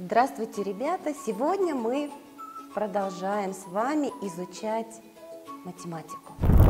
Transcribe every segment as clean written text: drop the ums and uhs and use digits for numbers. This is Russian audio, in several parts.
Здравствуйте, ребята! Сегодня мы продолжаем с вами изучать математику.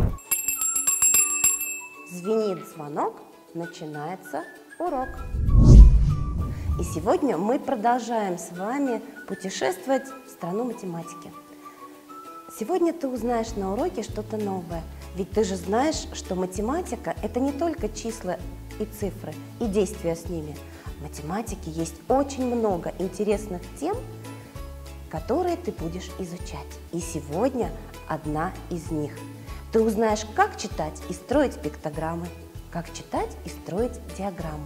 Звенит звонок, начинается урок. И сегодня мы продолжаем с вами путешествовать в страну математики. Сегодня ты узнаешь на уроке что-то новое, ведь ты же знаешь, что математика – это не только числа и цифры, и действия с ними. В математике есть очень много интересных тем, которые ты будешь изучать. И сегодня одна из них. Ты узнаешь, как читать и строить пиктограммы, как читать и строить диаграмму.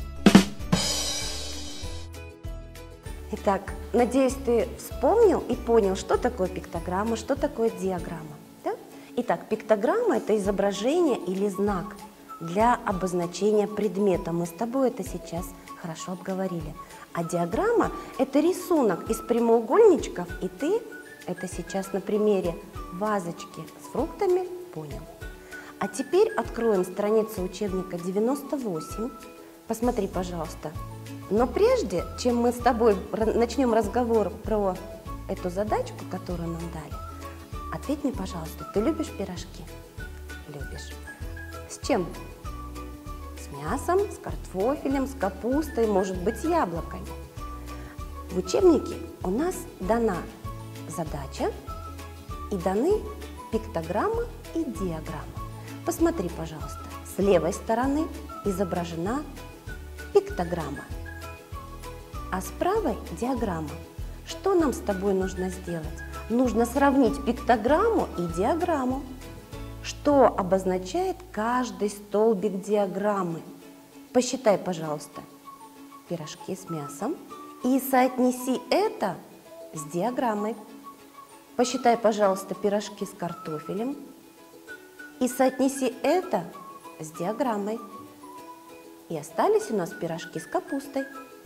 Итак, надеюсь, ты вспомнил и понял, что такое пиктограмма, что такое диаграмма. Да? Итак, пиктограмма – это изображение или знак для обозначения предмета. Мы с тобой это сейчас хорошо обговорили. А диаграмма – это рисунок из прямоугольничков, и ты это сейчас на примере вазочки с фруктами понял. А теперь откроем страницу учебника 98. Посмотри, пожалуйста. Но прежде, чем мы с тобой начнем разговор про эту задачку, которую нам дали, ответь мне, пожалуйста, ты любишь пирожки? Любишь. С чем? С мясом, с картофелем, с капустой, может быть, с яблоками. В учебнике у нас дана задача и даны пиктограмма и диаграмма. Посмотри, пожалуйста, с левой стороны изображена пиктограмма, а с правой диаграмма. Что нам с тобой нужно сделать? Нужно сравнить пиктограмму и диаграмму. Что обозначает каждый столбик диаграммы? Посчитай, пожалуйста, пирожки с мясом и соотнеси это с диаграммой. Посчитай, пожалуйста, пирожки с картофелем и соотнеси это с диаграммой. И остались у нас пирожки с капустой.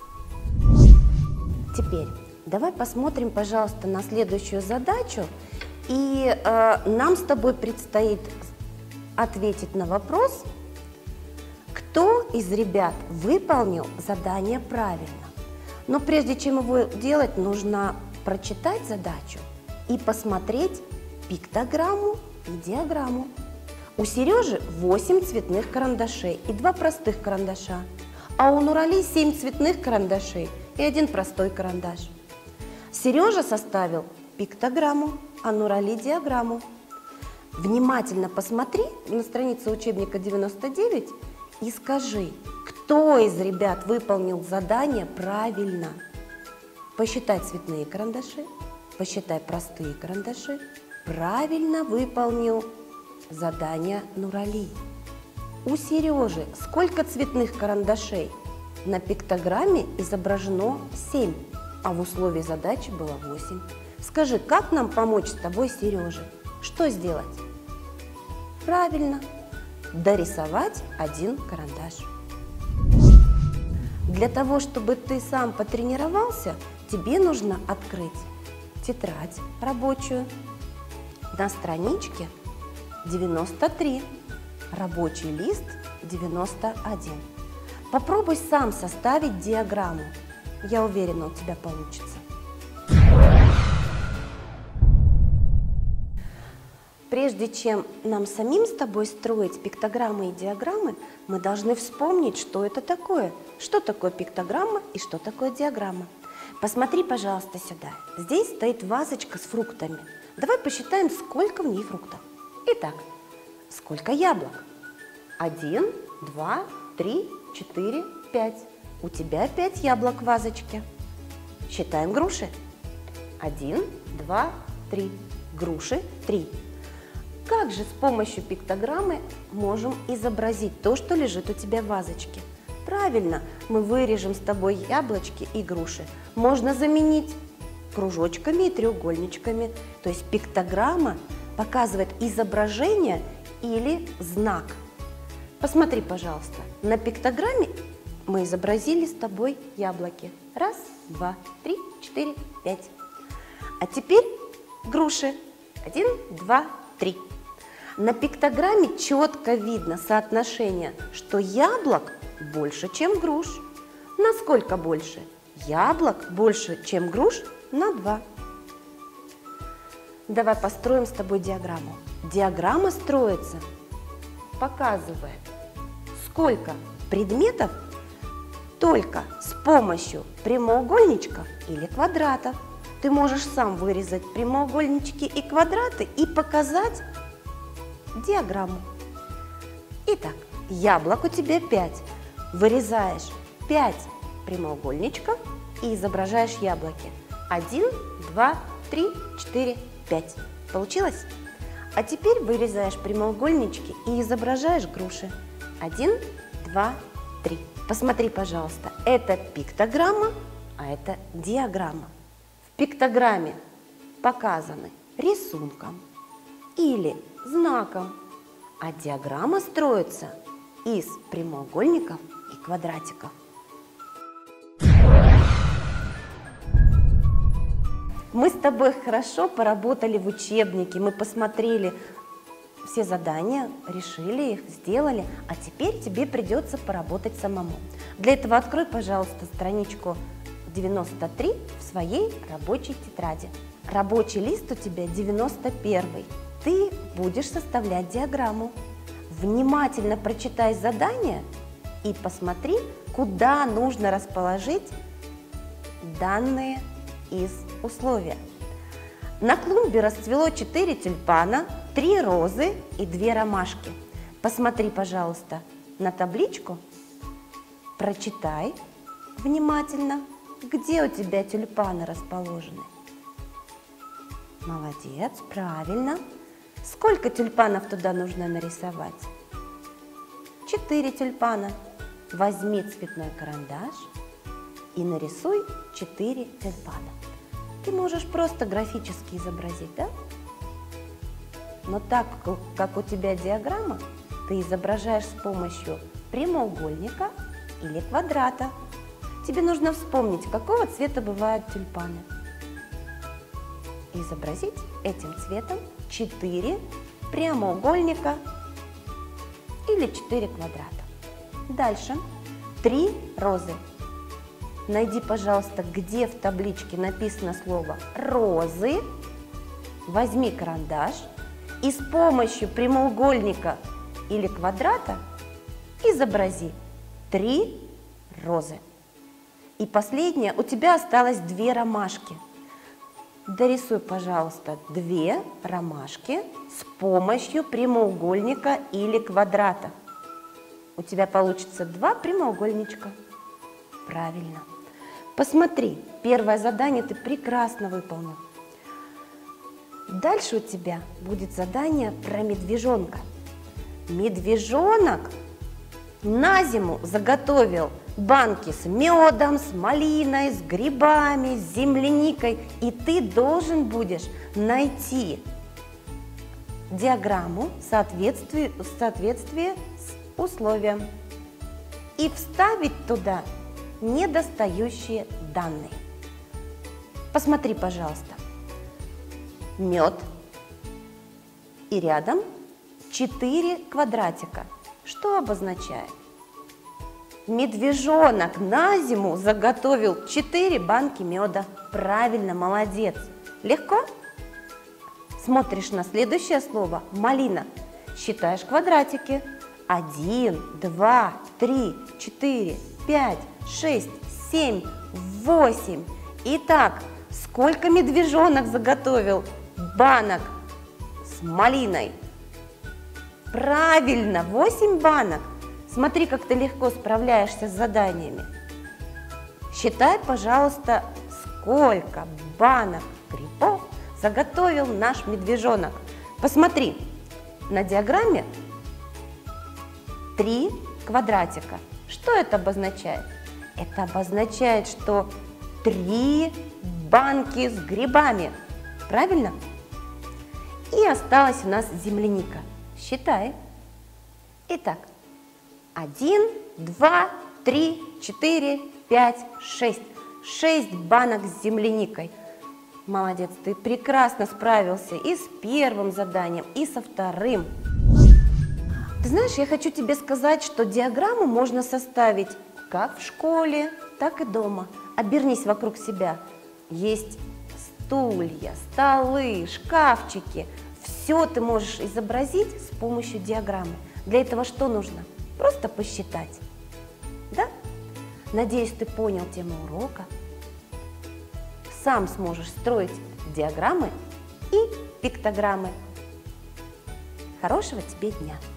Теперь давай посмотрим, пожалуйста, на следующую задачу. И нам с тобой предстоит ответить на вопрос, кто из ребят выполнил задание правильно. Но прежде чем его делать, нужно прочитать задачу и посмотреть пиктограмму и диаграмму. У Сережи 8 цветных карандашей и 2 простых карандаша, а у Нурали 7 цветных карандашей и 1 простой карандаш. Сережа составил пиктограмму, а Нурали диаграмму. Внимательно посмотри на страницу учебника 99 и скажи, кто из ребят выполнил задание правильно. Посчитай цветные карандаши, посчитай простые карандаши. Правильно выполнил задание Нурали. У Сережи сколько цветных карандашей? На пиктограмме изображено 7, а в условии задачи было 8. Скажи, как нам помочь с тобой, Сереже? Что сделать? Правильно, дорисовать 1 карандаш. Для того, чтобы ты сам потренировался, тебе нужно открыть тетрадь рабочую на страничке 93, рабочий лист 91. Попробуй сам составить диаграмму. Я уверена, у тебя получится. Прежде чем нам самим с тобой строить пиктограммы и диаграммы, мы должны вспомнить, что это такое. Что такое пиктограмма и что такое диаграмма. Посмотри, пожалуйста, сюда. Здесь стоит вазочка с фруктами. Давай посчитаем, сколько в ней фруктов. Итак, сколько яблок? 1, 2, 3, 4, 5. У тебя 5 яблок в вазочке. Считаем груши. 1, 2, 3. Груши 3. Как же с помощью пиктограммы можем изобразить то, что лежит у тебя в вазочке? Правильно, мы вырежем с тобой яблочки и груши. Можно заменить кружочками и треугольничками. То есть пиктограмма показывает изображение или знак. Посмотри, пожалуйста, на пиктограмме мы изобразили с тобой яблоки. 1, 2, 3, 4, 5. А теперь груши. 1, 2, 3. На пиктограмме четко видно соотношение, что яблок больше, чем груш. Насколько больше? яблок больше, чем груш, на 2. Давай построим с тобой диаграмму. Диаграмма строится, показывая, сколько предметов только с помощью прямоугольничков или квадратов. Ты можешь сам вырезать прямоугольнички и квадраты и показать диаграмму. Итак, яблок у тебя 5. Вырезаешь 5 прямоугольничков и изображаешь яблоки. 1, 2, 3, 4, 5. Получилось? А теперь вырезаешь прямоугольнички и изображаешь груши. 1, 2, 3. Посмотри, пожалуйста, это пиктограмма, а это диаграмма. В пиктограмме показаны рисунком или знаком, а диаграмма строится из прямоугольников и квадратиков. Мы с тобой хорошо поработали в учебнике, мы посмотрели все задания, решили их, сделали, а теперь тебе придется поработать самому. Для этого открой, пожалуйста, страничку 93 в своей рабочей тетради. Рабочий лист у тебя 91. Ты будешь составлять диаграмму. Внимательно прочитай задание и посмотри, куда нужно расположить данные из условия. На клумбе расцвело 4 тюльпана, 3 розы и 2 ромашки. Посмотри, пожалуйста, на табличку, прочитай внимательно, где у тебя тюльпаны расположены. Молодец, правильно. Сколько тюльпанов туда нужно нарисовать? 4 тюльпана. Возьми цветной карандаш и нарисуй 4 тюльпана. Ты можешь просто графически изобразить, да? Но так как у тебя диаграмма, ты изображаешь с помощью прямоугольника или квадрата. Тебе нужно вспомнить, какого цвета бывают тюльпаны. Изобразить этим цветом 4 прямоугольника или 4 квадрата. Дальше 3 розы. Найди, пожалуйста, где в табличке написано слово «розы». Возьми карандаш и с помощью прямоугольника или квадрата изобрази 3 розы. И последнее, у тебя осталось 2 ромашки. Дорисуй, пожалуйста, 2 ромашки с помощью прямоугольника или квадрата. У тебя получится 2 прямоугольничка. Правильно. Посмотри, первое задание ты прекрасно выполнил. Дальше у тебя будет задание про медвежонка. Медвежонок на зиму заготовил банки с медом, с малиной, с грибами, с земляникой. И ты должен будешь найти диаграмму в соответствии с условием и вставить туда недостающие данные. Посмотри, пожалуйста. Мед и рядом 4 квадратика. Что обозначает? Медвежонок на зиму заготовил 4 банки меда. Правильно, молодец. Легко? Смотришь на следующее слово малина. Считаешь квадратики. 1, 2, 3, 4, 5, 6, 7, 8. Итак, сколько медвежонок заготовил банок с малиной? Правильно, 8 банок. Смотри, как ты легко справляешься с заданиями. Считай, пожалуйста, сколько банок грибов заготовил наш медвежонок. Посмотри, на диаграмме 3 квадратика. Что это обозначает? Это обозначает, что 3 банки с грибами. Правильно? И осталась у нас земляника. Считай. Итак, 1, 2, 3, 4, 5, 6. 6 банок с земляникой. Молодец, ты прекрасно справился и с первым заданием, и со вторым. Ты знаешь, я хочу тебе сказать, что диаграмму можно составить как в школе, так и дома. Обернись вокруг себя. Есть стулья, столы, шкафчики. Все ты можешь изобразить с помощью диаграммы. Для этого что нужно? Просто посчитать. Да? Надеюсь, ты понял тему урока. Сам сможешь строить диаграммы и пиктограммы. Хорошего тебе дня!